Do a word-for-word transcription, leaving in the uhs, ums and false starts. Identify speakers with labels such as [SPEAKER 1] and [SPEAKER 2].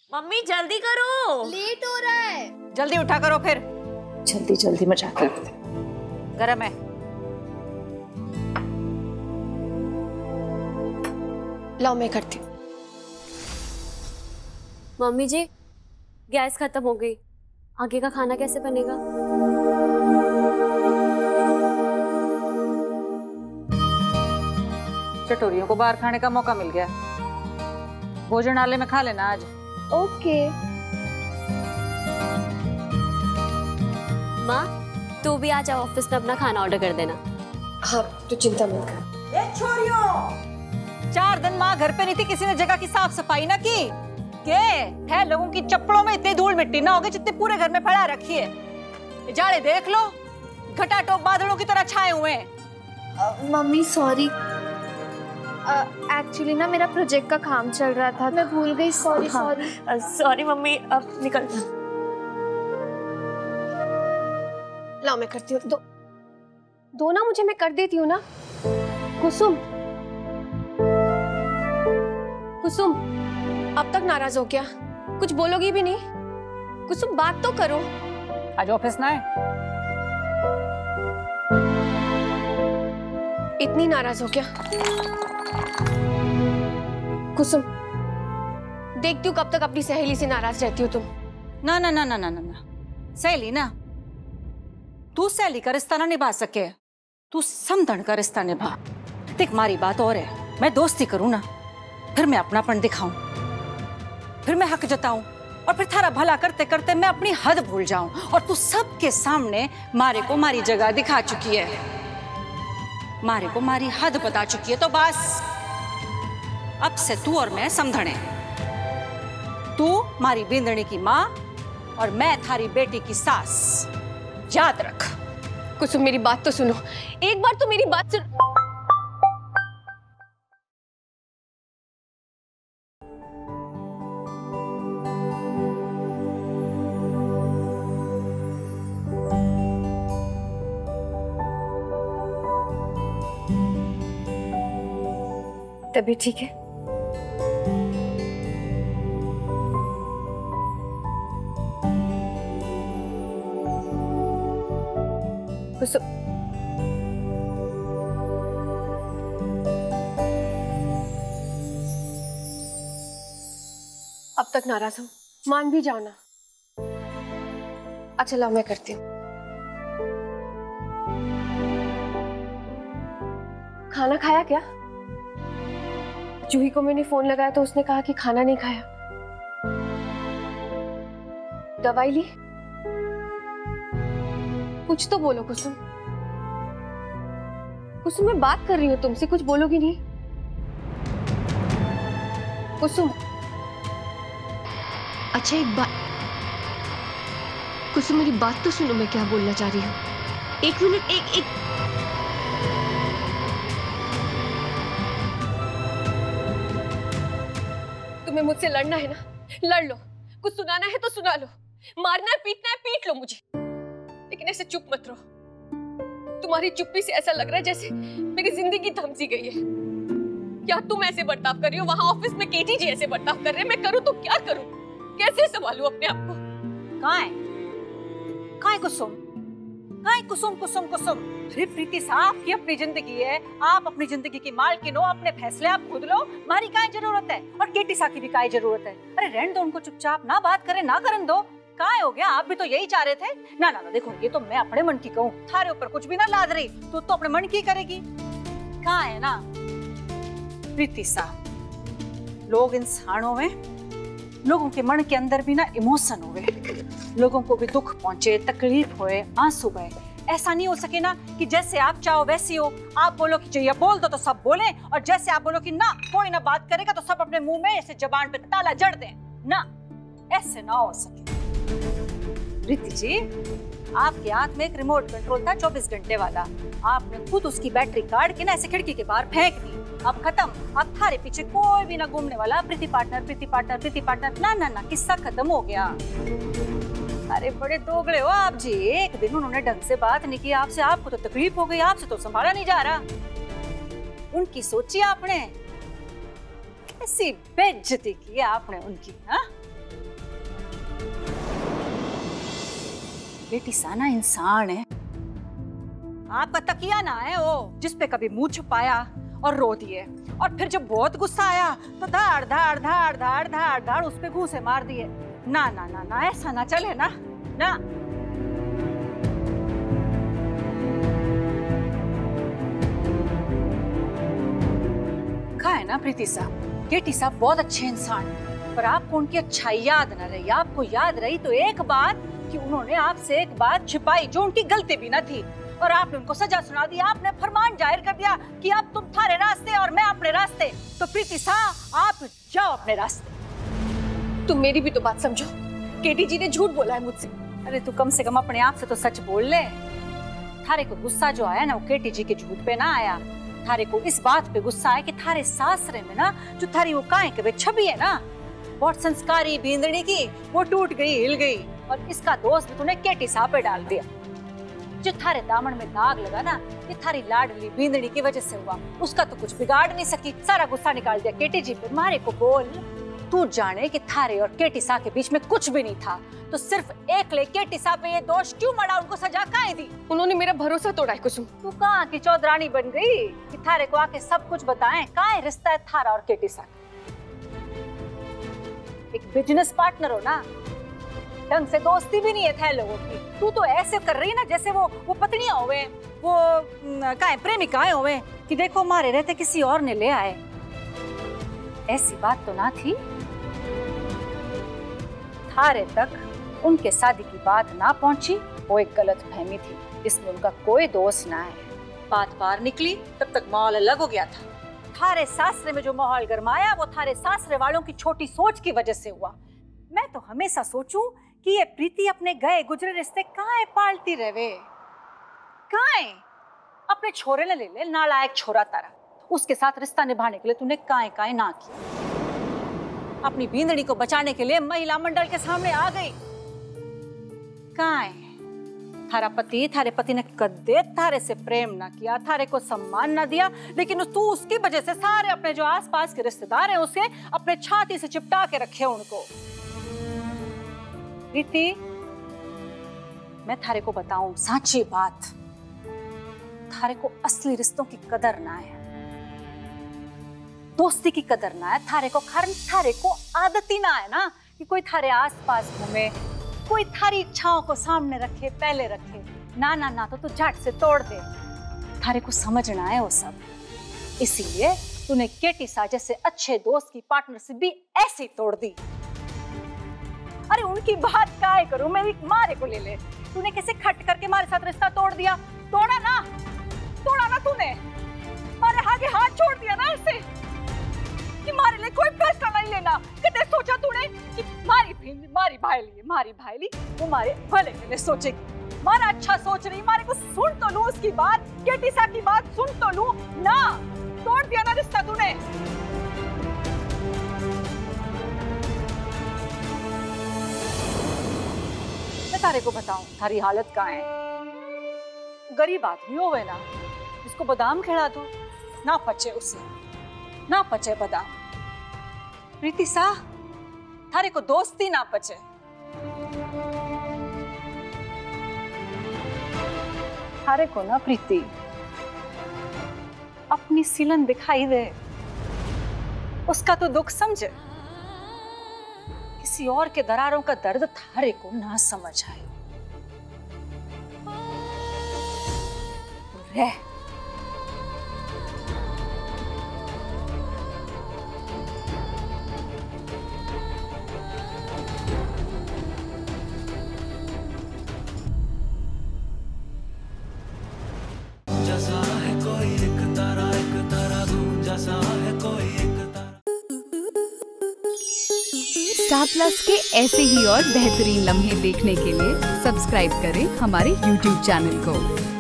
[SPEAKER 1] Mummy जल्दी करो,
[SPEAKER 2] late हो रहा है।
[SPEAKER 3] जल्दी उठा करो फिर।
[SPEAKER 1] जल्दी जल्दी मजा कर।
[SPEAKER 3] गरम है।
[SPEAKER 2] लाओ मैं करती हूँ।
[SPEAKER 4] मम्मी जी गैस खत्म हो गई, आगे का खाना कैसे बनेगा?
[SPEAKER 3] चटोरियों को बाहर खाने का मौका मिल गया, भोजनालय में खा लेना आज।
[SPEAKER 2] ओके।
[SPEAKER 4] माँ तू भी आ जाओ, ऑफिस में अपना खाना ऑर्डर कर देना।
[SPEAKER 2] हाँ तू चिंता मत कर।
[SPEAKER 3] ए छोरियों, चार दिन माँ घर पे नहीं थी, किसी ने जगह की साफ सफाई ना की के है? लोगों की चप्पलों में इतनी धूल मिट्टी ना होगी जितने पूरे घर में फैला रखी है। जाड़े देख लो, घटाटोप बादलों की तरह छाए हुए हैं।
[SPEAKER 2] मम्मी सॉरी, एक्चुअली ना मेरा प्रोजेक्ट का काम चल रहा था, मैं भूल गई। सॉरी सॉरी
[SPEAKER 1] सॉरी मम्मी, अब निकल।
[SPEAKER 2] लाओ मैं करती हूँ। दो दो ना मुझे, मैं कर देती हूँ ना। कुसुम कुसुम अब तक नाराज हो क्या? कुछ बोलोगी भी नहीं? कुसुम बात तो करो।
[SPEAKER 3] आज ऑफिस ना है।
[SPEAKER 2] इतनी नाराज हो क्या? कुसुम देखती हूँ कब तक अपनी सहेली से नाराज रहती हो तुम।
[SPEAKER 3] ना ना ना ना ना ना ना सहेली ना, तू सहेली का रिश्ता ना निभा सके, तू समधन का रिश्ता निभा। देख मारी बात और है, मैं दोस्ती करूँ ना, फिर मैं अपनापन दिखाऊं, फिर मैं हक जताऊं, और फिर थारा भला करते करते मैं अपनी हद भूल जाऊं। और तू सबके सामने मारे को मारी जगह दिखा चुकी है, मारे को मारी हद बता चुकी है। तो बस अब से तू और मैं समझने, तू मारी बिंदनी की माँ और मैं थारी बेटी की सास, याद रख।
[SPEAKER 2] कुसुम मेरी बात तो सुनो, एक बार तो मेरी बात सुन। तभी ठीक है। कुसुम अब तक नाराज हूं, मान भी जाओ ना। अच्छा लाओ मैं करती हूँ। खाना खाया क्या? जूही को मैंने फोन लगाया तो उसने कहा कि खाना नहीं खाया। दवाई ली? कुछ तो बोलो कुसुम। कुसुम मैं बात कर रही हूँ तुमसे, कुछ बोलोगी नहीं? कुसुम अच्छा एक बात, कुसुम मेरी बात तो सुनो, मैं क्या बोलना चाह रही हूँ। एक मिनट, एक एक तुम्हें मुझसे लड़ना है ना, लड़ लो। कुछ सुनाना है तो सुना लो, मारना है पीटना है पीट लो मुझे, लेकिन ऐसे चुप मत रहो। तुम्हारी चुप्पी से ऐसा लग रहा है जैसे मेरी जिंदगी थम सी गई है। क्या तुम ऐसे बर्ताव कर रही हो? वहां ऑफिस में केटी जी ऐसे बर्ताव कर रहे हैं, मैं करूं तो क्या करूं? कैसे संभालूं अपने आप को?
[SPEAKER 3] कहाँ है कहाँ है कुसुम? कहाँ है कुसुम? कुसुम कुसुम अरे प्रीति साहब की अपनी जिंदगी है, आप अपनी जिंदगी की मालकिन हो, अपने फैसले आप खुद लो। मारी काय जरूरत है और केटी सा की भी काय जरूरत है? अरे रहने दो उनको, चुपचाप ना बात करें ना करन दो। कहाँ हो गया? आप भी तो यही चाह रहे थे ना। ना ना देखो, ये तो मैं अपने मन की कहूँ, थारे ऊपर कुछ भी ना लाद रही, तू तो अपने मन की करेगी। कहाँ है ना प्रीति साहब, लोग इंसानों में, लोगों के मन के अंदर भी ना इमोशन हुए, लोगों को भी दुख पहुंचे, तकलीफ होए, आंसू बहे। ऐसा नहीं हो सके ना कि जैसे आप चाहो वैसी हो। आप बोलो कि चाहिए बोल दो तो सब बोले, और जैसे आप बोलो कि ना कोई ना बात करेगा तो सब अपने मुंह में ऐसे जबान पे ताला जड़ दें ना। ऐसे ना हो सके। प्रीति जी, आपके हाथ में एक रिमोट कंट्रोल था चौबीस घंटे वाला, आपने खुद उसकी बैटरी काट के ना ऐसे खिड़की के बाहर फेंक दी। अब खत्म, अब थारे पीछे कोई भी ना घूमने वाला। Pretty partner pretty partner pretty partner, ना ना ना, किस्सा खत्म हो गया। अरे बड़े दोगले हो आप जी। एक दिन उन्होंने ढंग से बात नहीं की आपसे, आपको तो तकलीफ हो गई, आपसे तो संभाला नहीं जा रहा। उनकी सोची आपने, कैसी बेइज्जती की आपने उनकी। हाँ बेटी साना इंसान है, आपका तकिया ना है वो जिसपे कभी मुंह छुपाया और रो दिए, और फिर जब बहुत गुस्सा आया तो धाड़ धाड़ धाड़ धाड़ धाड़ धाड़ उस पे घूंसे मार दिए। ना ना ना ना ऐसा ना चले ना ना। कहा है ना प्रीति साहब, केटी साहब बहुत अच्छे इंसान, पर आपको उनकी अच्छाई याद न रही। आपको याद रही तो एक बात कि उन्होंने आपसे एक बात छिपाई जो उनकी गलती भी न थी, और आपने उनको सजा सुना दी। आपने फरमान जाहिर कर दिया कि अब तुम थारे रास्ते और मैं अपने रास्ते। तो प्रीति साहब आप जाओ अपने रास्ते।
[SPEAKER 2] तुम मेरी भी तो बात समझो, केटी जी ने झूठ बोला है मुझसे।
[SPEAKER 3] अरे तू कम से कम अपने आप से तो सच बोल ले। थारे को गुस्सा जो आया ना वो केटी जी के झूठ पे ना आया, थारे को इस बात पे गुस्सा है कि थारे सासरे में ना जो थारी वो काहे के छवि है ना बहुत संस्कारी बींदड़ी की, वो टूट गई, हिल गई, और इसका दोष तूने केटी साहब पे डाल दिया। जो थारे दामन में दाग लगा ना ये थारी लाडली बींदड़ी की वजह से हुआ, उसका तो कुछ बिगाड़ नहीं सकी, सारा गुस्सा निकाल दिया केटी जी पे। मारे को बोल, तू जाने कि थारे और केटी साहब के बीच में कुछ भी नहीं था, तो सिर्फ एक ले केटी साहब पे ये दोष क्यों मड़ा, उनको सजा काहे दी?
[SPEAKER 2] उन्होंने मेरा भरोसा तोड़ा है कुसुम।
[SPEAKER 3] तू कहाँ की चौधरानी बन गई कि थारे को आके सब कुछ बताएं? काहे रिश्ता है थारा और केटी साहब? एक बिजनेस पार्टनर हो ना, ढंग से दोस्ती भी नहीं है थे लोगों की। तू तो ऐसे कर रही ना जैसे वो वो पत्नियां होवे, वो काहे प्रेमिकाएं होवे कि देखो मारे रहते किसी और ने ले आए। ऐसी बात तो ना थी। थारे तक उनके शादी की बात ना पहुंची, वो एक गलत फहमी थी, इसमें उनका कोई दोष ना है। बात बाहर निकली तब तक माहौल अलग हो गया था। थारे सासरे में जो माहौल गरमाया वो थारे सासरे वालों की छोटी सोच की वजह से हुआ। मैं तो हमेशा सोचूं कि ये प्रीति अपने गए गुजरे रिश्ते काहे पालती रहे, काहे अपने छोरे ने ले ले, नालायक छोरा तारा, उसके साथ रिश्ता निभाने के लिए तूने काहे काहे ना किया। अपनी बींदड़ी को बचाने के लिए महिला मंडल के सामने आ गई। काहे थारा पति थारे पति ने कदे थारे से प्रेम ना किया, थारे को सम्मान ना दिया, लेकिन तू उसकी वजह से सारे अपने जो आसपास के रिश्तेदार हैं उसे अपने छाती से चिपटा के रखे उनको। प्रीति मैं थारे को बताऊं सच्ची बात, थारे को असली रिश्तों की कदर ना है, दोस्ती की कदर ना है थारे को। कारण थारे को आदत ही ना है ना कि कोई थारे आसपास घूमे, कोई थारी इच्छाओं को सामने रखे, पहले रखे। ना ना ना तो तू झट से तोड़ दे। थारे को समझना है वो सब, इसीलिए तूने केटी सा जैसे अच्छे दोस्त की पार्टनरशिप भी ऐसे तोड़ दी। अरे उनकी बात काय करूं, मेरी मारे को ले ले। तूने कैसे खट करके हमारे साथ रिश्ता तोड़ दिया? तोड़ा ना, तोड़ा ना तूने, मारे आगे हाथ छोड़ दिया ना ऐसे कि मारे लिए कोई फैसला नहीं लेना। कितने सोचा तूने कि मारी बहन मारी भाईली मारी भाईली वो मारे भले के लिए सोचेगी, मारा अच्छा सोच रही, मारे को सुन तो लूं उसकी बात, केटी सा की बात सुन तो लूं ना। तोड़ दिया ना रिश्ता तूने। मैं तारे को बताऊं थारी हालत कहाँ है। गरीब आदमी होवे ना, जिसको बादाम खिला दो ना पचे, उसे ना पचे बादाम। प्रीति सा थारे को दोस्ती ना पचे। थारे को ना प्रीति अपनी सिलन दिखाई दे, उसका तो दुख समझे। किसी और के दरारों का दर्द थारे को ना समझ आए। रह
[SPEAKER 5] जैसा है कोई एक तारा, एक तारा तू जैसा है कोई एक तारा।
[SPEAKER 6] स्टार प्लस के ऐसे ही और बेहतरीन लम्हे देखने के लिए सब्सक्राइब करें हमारे यूट्यूब चैनल को।